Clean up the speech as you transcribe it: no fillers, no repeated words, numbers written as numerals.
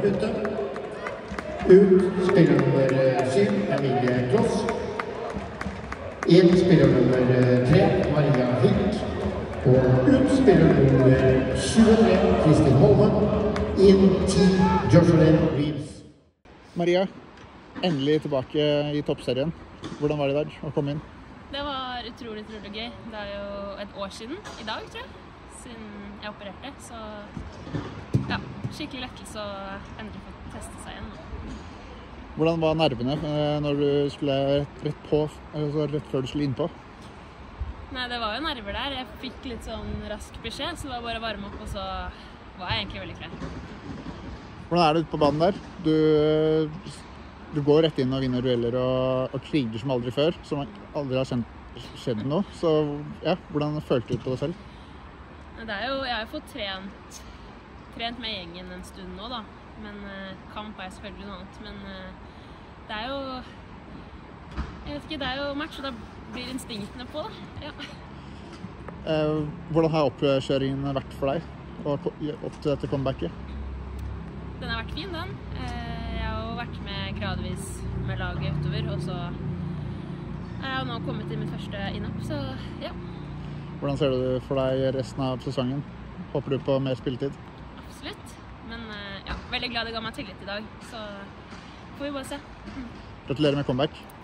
ute. Ut spiller nummer 7, Emilie Kloss. Inn spiller nummer 3, Maria Hilt. Og ut spiller nummer 23, Kristin Holme. Inn 10, Jocelyn Reeves. Maria, endelig tilbake i toppserien. Hvordan var det i dag å komme inn? Det var utrolig gøy. Det er jo et år siden i dag, tror jeg, siden jeg opererte. Så ja, skikkelig lettelse å endelig få teste seg igjen. Hvordan var nervene når du skulle rett på, altså rett før du skulle innpå? Nei, det var jo nerver der. Jeg fikk litt sånn rask beskjed, så det var bare å varme opp, og så var jeg egentlig veldig klar. Hvordan er det ute på banen der? Du går rett inn og vinner dueller og kriger som aldri før, som aldri har skjedd noe. Så ja, hvordan følte du på det selv? Det er jo, jeg har jo fått trent med gjengen en stund nå da. Men kamp er selvfølgelig noe annet. Men det er jo, jeg vet ikke, det er jo match, og da blir instinktene på da. Ja. Hvordan har oppkjøringen vært for deg, opp til dette comebacket? Den har vært fin, den. Jeg har jo vært med gradvis med laget utover, og så er jeg nå kommet til mitt første innopp, så ja. Hvordan ser du for deg resten av sesongen? Håper du på mer spilletid? Absolutt, men ja, veldig glad det ga meg tillit i dag, så får vi bare se. Gratulerer med comeback.